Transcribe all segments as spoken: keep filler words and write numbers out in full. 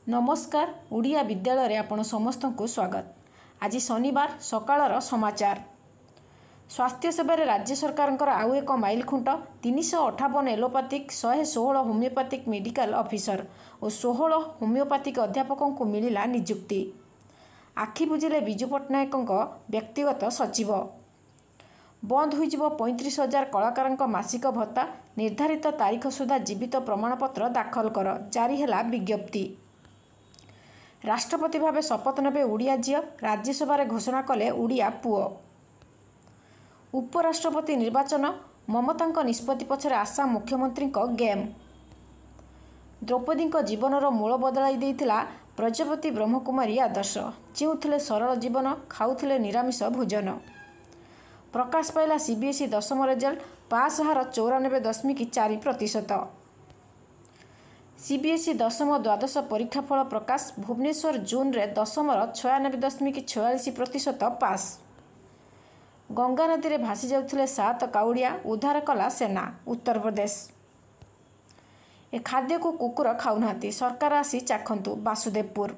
नमस्कार ओडिया विद्यालय रे आपण समस्त को स्वागत। आज शनिवार सकाळर समाचार। स्वास्थ्य सेवा राज्य सरकार आउ एक माइल खुंट तीन सौ अठावन एलोपैथिक शहे षोह होमियोपैथिक मेडिकल ऑफिसर और षोह होमियोपैथिक अध्यापकों को मिला नियुक्ति। आखि बुझिले विजु पट्टनायक व्यक्तिगत सचिव। बंद हो पैंतीस हजार कलाकार मासिक भत्ता निर्धारित तारीख सुधा जीवित प्रमाणपत्र दाखल कर जारी है विज्ञप्ति। राष्ट्रपति भावे शपथ नेबे ओडिया झील राज्यसभा घोषणा कले ओडिया पुओ। उपराष्ट्रपति निर्वाचन ममता निष्पत्ति पछरे आसाम मुख्यमंत्री गेम। द्रौपदी जीवनर मूल बदलाई देइथिला प्रजापति ब्रह्मकुमारी आदर्श जीउथिले सरल जीवन खाउथिले निरामिष भोजन। प्रकाश पाइला सीबीएसई दशम रिजल्ट पास हार चौरानबे दशमिक चार प्रतिशत। सीबीएसई दशम द्वादश परीक्षाफल प्रकाश भुवनेश्वर जून रे दशम छयानबे दशमिक छयालीस प्रतिशत पास। गंगा नदी में भासी जाउथिले सात काउड़िया उद्धार कला सेना उत्तर प्रदेश। ए खाद्य को कुकुर खाऊनाहांती सरकार आसी चाखंतु बासुदेवपुर।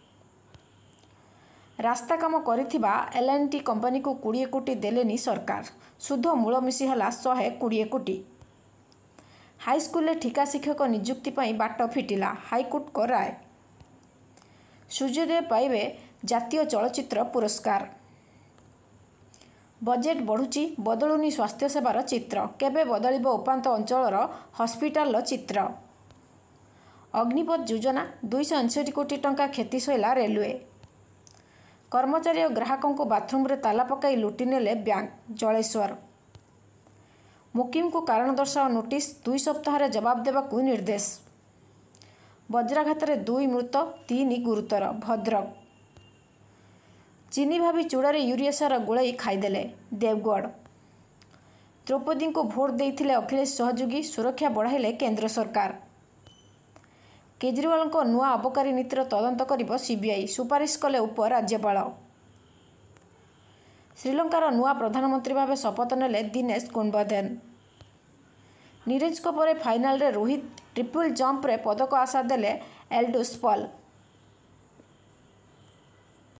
रास्ता काम करिथिबा एल एंड टी कंपनी को बीस कोटी देलेनी सरकार सुध मूल मिसी हला एक सौ बीस कोटी। हाईस्कूल ठिका शिक्षक नियुक्ति पर बाट फिटिला हाईकोर्ट को राय। सूर्योदय पाइबे जातीय चलचित्र पुरस्कार। बजेट बढ़ुची बदलुनी स्वास्थ्य सेवार चित्र केबे बदलिब उपांत अंचलर हस्पिटाल चित्र। अग्निपथ योजना दुई सौ अड़सठ कोटी टंका क्षति सहिला रेलवे। कर्मचारी और ग्राहकों को बाथरूम रे ताला पकाई लुटि नेले बैंक जलेश्वर। मुकिम को कारण दर्शाओ नोटिस दुई सप्ताह जवाब देवाकू निर्देश। वज्राघात रे दुई मृत तीन गुरुतर भद्रक। चीनी भाभी चूड़ारे यूरिया सार गोलाई खाईदेले देवगढ़। द्रौपदी को भोट देइथिले अखिलेश सहयोगी सुरक्षा बढ़ाइले केंद्र सरकार। केजरीवाल को नुआ अबकारी नीतिर तदंत करिब सीबीआई सुपारिश कले उपराज्यपाल। श्रीलंकार नुआ प्रधानमंत्री भावे शपथ नेले दिनेश गुणवर्धन। नीरज को परे फाइनाल रे रोहित ट्रिपल जंप रे पदक आशा देले एल्डोस पॉल।